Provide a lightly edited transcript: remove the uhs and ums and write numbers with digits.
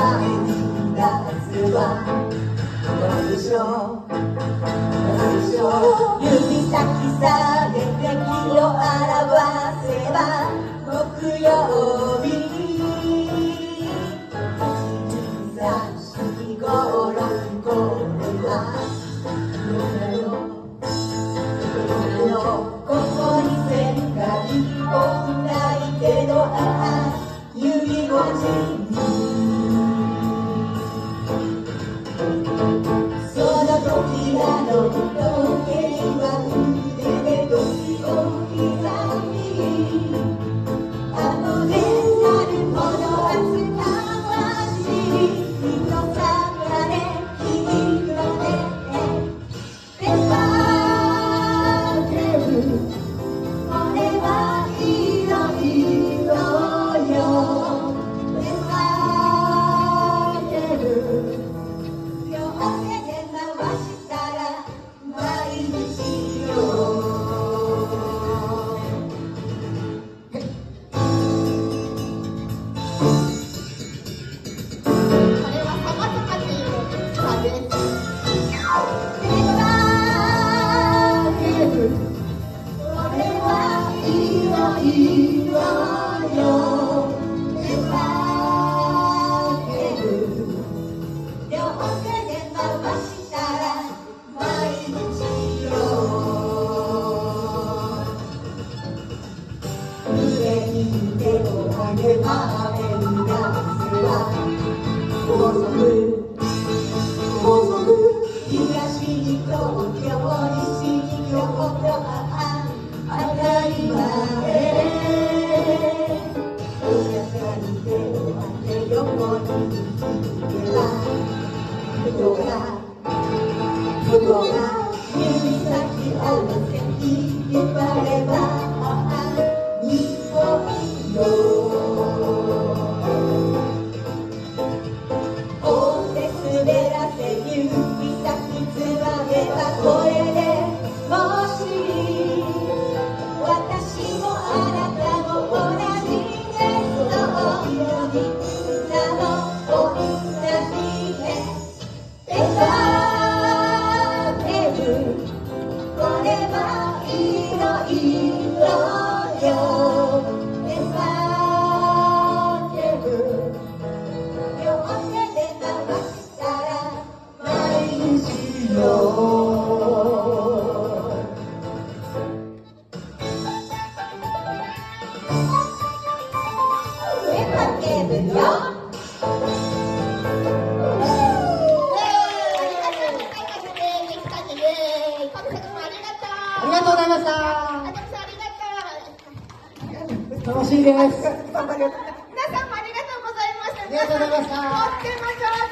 すわ。何でしょう、何でしょう。指先下げて日を表せば木曜日。1、2、3、4、5、6、これはここに線が一本ないけど、ああ指文字にその時なの時計は腕で時を刻み、後でなるほど扱わしい人さがね、君のねペーパーテーブル、これはいろいろよ。ペーパーテーブル、両手で回したら毎日よ。これはサバとかっていうサです。ペーパーテーブル、これはいろいろよ。ペーパーテーブル、両手で回したら毎日よ。上に手を上げば雨になすわ。高速高速、東に東京西に京都、ああ当たり前。お腹に手を当て横に引けば向こうが指先合わせに言われば、ああ日本よ。大手滑らせ指先つまめばこれでもし私もあなたも同じね、そうよみんなも同じね。ペーパーテーブル、これはいろいろよ。ペーパーテーブル、両手で回したら毎日よ。ペーパーテーブルよ。 ありがとうございました。楽しいです。 皆さんもありがとうございました。 ありがとうございました。 とっても上手。